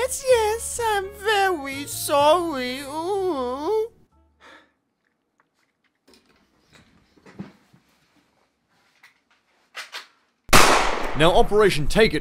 Yes, I'm very sorry. Ooh. Now, Operation Take It